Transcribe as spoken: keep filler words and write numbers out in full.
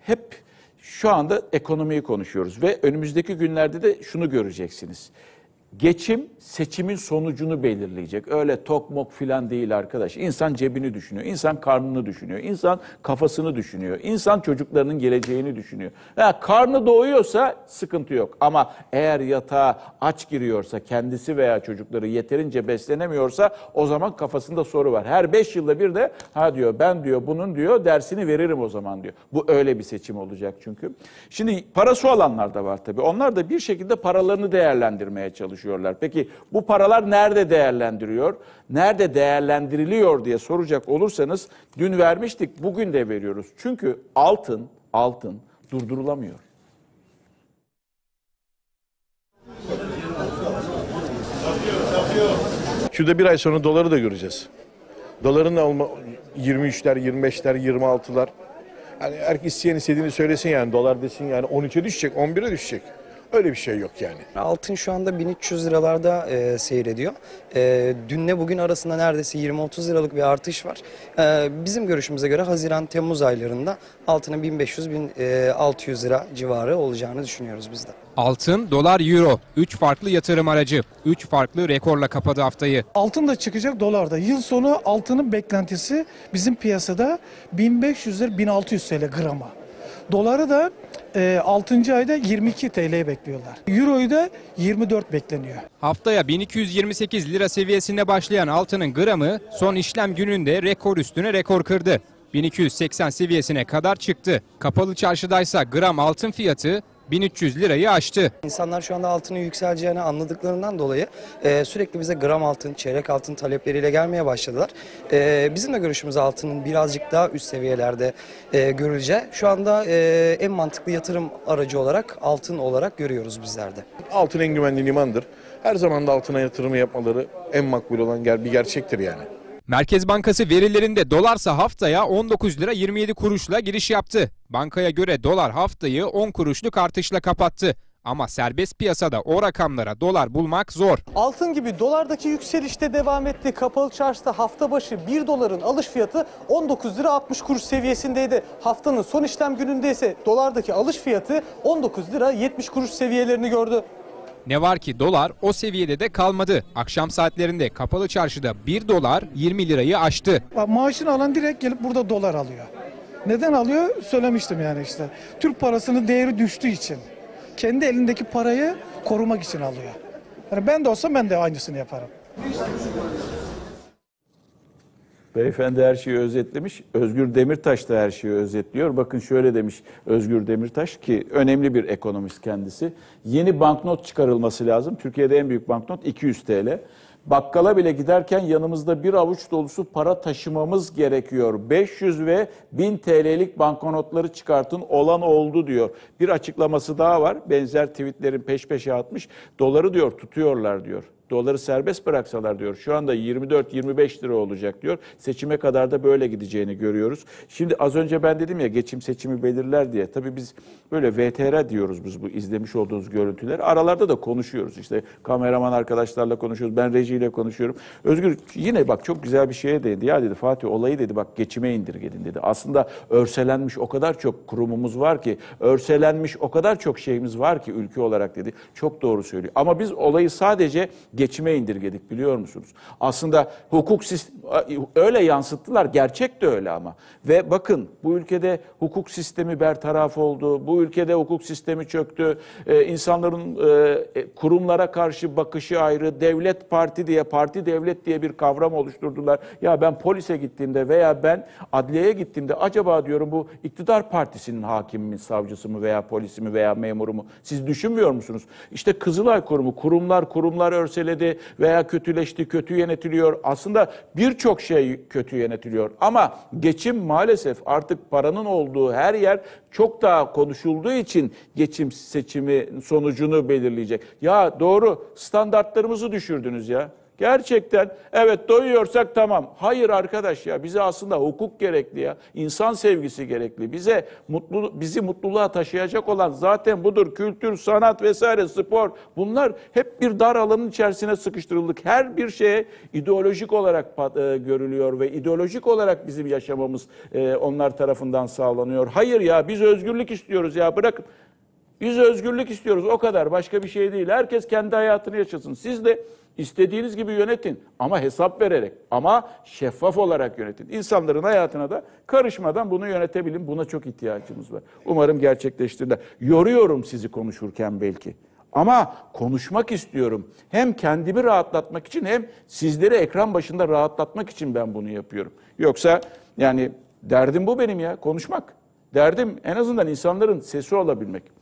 hep şu anda ekonomiyi konuşuyoruz ve önümüzdeki günlerde de şunu göreceksiniz. Geçim seçimin sonucunu belirleyecek. Öyle tok mok filan değil arkadaş. İnsan cebini düşünüyor, insan karnını düşünüyor, insan kafasını düşünüyor, insan çocuklarının geleceğini düşünüyor. Ha, karnı doyuyorsa sıkıntı yok ama eğer yatağa aç giriyorsa, kendisi veya çocukları yeterince beslenemiyorsa o zaman kafasında soru var. Her beş yılda bir de ha diyor ben diyor bunun diyor dersini veririm o zaman diyor. Bu öyle bir seçim olacak çünkü. Şimdi parası olanlar da var tabii. Onlar da bir şekilde paralarını değerlendirmeye çalışıyorlar. Peki bu paralar nerede değerlendiriyor? Nerede değerlendiriliyor diye soracak olursanız dün vermiştik, bugün de veriyoruz. Çünkü altın, altın durdurulamıyor. Şurada bir ay sonra doları da göreceğiz. Doların alma yirmi üçler, yirmi beşler, yirmi altılar. Yani herkes isteyen istediğini söylesin yani dolar desin yani on üçe düşecek, on bire düşecek. Öyle bir şey yok yani. Altın şu anda bin üç yüz liralarda e, seyrediyor. E, dünle bugün arasında neredeyse yirmi otuz liralık bir artış var. E, bizim görüşümüze göre Haziran-Temmuz aylarında altının bin beş yüz bin altı yüz lira civarı olacağını düşünüyoruz biz de. Altın, dolar, euro. Üç farklı yatırım aracı. Üç farklı rekorla kapadı haftayı. Altın da çıkacak, dolar da. Yıl sonu altının beklentisi bizim piyasada bin beş yüz lira bin altı yüz T L grama. Doları da e, altıncı ayda yirmi iki T L'ye bekliyorlar. Euro'yu da yirmi dört bekleniyor. Haftaya bin iki yüz yirmi sekiz lira seviyesinde başlayan altının gramı son işlem gününde rekor üstüne rekor kırdı. bin iki yüz seksen seviyesine kadar çıktı. Kapalı çarşıdaysa gram altın fiyatı bin üç yüz lirayı aştı. İnsanlar şu anda altının yükseleceğini anladıklarından dolayı e, sürekli bize gram altın, çeyrek altın talepleriyle gelmeye başladılar. E, bizim de görüşümüz altının birazcık daha üst seviyelerde e, görüleceği. Şu anda e, en mantıklı yatırım aracı olarak altın olarak görüyoruz bizler de. Altın en güvenli limandır. Her zaman da altına yatırımı yapmaları en makbul olan bir gerçektir yani. Merkez Bankası verilerinde dolarsa haftaya on dokuz lira yirmi yedi kuruşla giriş yaptı. Bankaya göre dolar haftayı on kuruşluk artışla kapattı. Ama serbest piyasada o rakamlara dolar bulmak zor. Altın gibi dolardaki yükselişte devam etti. Kapalı çarşıda hafta başı bir doların alış fiyatı on dokuz lira altmış kuruş seviyesindeydi. Haftanın son işlem gününde ise dolardaki alış fiyatı on dokuz lira yetmiş kuruş seviyelerini gördü. Ne var ki dolar o seviyede de kalmadı. Akşam saatlerinde kapalı çarşıda bir dolar yirmi lirayı aştı. Maaşını alan direkt gelip burada dolar alıyor. Neden alıyor? Söylemiştim yani işte. Türk parasının değeri düştüğü için. Kendi elindeki parayı korumak için alıyor. Yani ben de olsam ben de aynısını yaparım. Beyefendi her şeyi özetlemiş. Özgür Demirtaş da her şeyi özetliyor. Bakın şöyle demiş Özgür Demirtaş ki önemli bir ekonomist kendisi. Yeni banknot çıkarılması lazım. Türkiye'de en büyük banknot iki yüz T L. Bakkala bile giderken yanımızda bir avuç dolusu para taşımamız gerekiyor. beş yüz ve bin T L'lik banknotları çıkartın, olan oldu diyor. Bir açıklaması daha var. Benzer tweetlerin peş peşe atmış. Doları diyor tutuyorlar diyor. Doları serbest bıraksalar diyor. Şu anda yirmi dört yirmi beş lira olacak diyor. Seçime kadar da böyle gideceğini görüyoruz. Şimdi az önce ben dedim ya geçim seçimi belirler diye. Tabii biz böyle V T R diyoruz biz bu izlemiş olduğunuz görüntüleri. Aralarda da konuşuyoruz. İşte kameraman arkadaşlarla konuşuyoruz. Ben rejiyle konuşuyorum. Özgür yine bak çok güzel bir şeye değindi. Ya dedi Fatih olayı dedi bak geçime indirgedin dedi. Aslında örselenmiş o kadar çok kurumumuz var ki, örselenmiş o kadar çok şeyimiz var ki ülke olarak dedi. Çok doğru söylüyor. Ama biz olayı sadece geçime indirgedik biliyor musunuz? Aslında hukuk sistemi öyle yansıttılar. Gerçek de öyle ama. Ve bakın bu ülkede hukuk sistemi bertaraf oldu. Bu ülkede hukuk sistemi çöktü. Ee, insanların e, kurumlara karşı bakışı ayrı. Devlet parti diye, parti devlet diye bir kavram oluşturdular. Ya ben polise gittiğimde veya ben adliyeye gittiğimde acaba diyorum bu iktidar partisinin hakimi mi, savcısı mı veya polisi mi veya memuru mu? Siz düşünmüyor musunuz? İşte Kızılay Kurumu, kurumlar kurumlar örseledi veya kötüleşti, kötü yönetiliyor. Aslında birçok şey kötü yönetiliyor. Ama geçim maalesef artık paranın olduğu her yer çok daha konuşulduğu için geçim seçimi sonucunu belirleyecek. Ya doğru standartlarımızı düşürdünüz ya. Gerçekten evet doyuyorsak tamam. Hayır arkadaş ya, bize aslında hukuk gerekli ya. İnsan sevgisi gerekli. Bize mutlu, bizi mutluluğa taşıyacak olan zaten budur. Kültür, sanat vesaire, spor, bunlar hep bir dar alanın içerisine sıkıştırıldık. Her bir şeye ideolojik olarak e, görülüyor ve ideolojik olarak bizim yaşamamız e, onlar tarafından sağlanıyor. Hayır ya, biz özgürlük istiyoruz ya, bırakın. Biz özgürlük istiyoruz, o kadar, başka bir şey değil. Herkes kendi hayatını yaşasın. Siz de istediğiniz gibi yönetin ama hesap vererek, ama şeffaf olarak yönetin. İnsanların hayatına da karışmadan bunu yönetebilin. Buna çok ihtiyacımız var. Umarım gerçekleştirirler. Yoruyorum sizi konuşurken belki. Ama konuşmak istiyorum. Hem kendimi rahatlatmak için hem sizleri ekran başında rahatlatmak için ben bunu yapıyorum. Yoksa yani derdim bu benim ya, konuşmak. Derdim en azından insanların sesi olabilmek.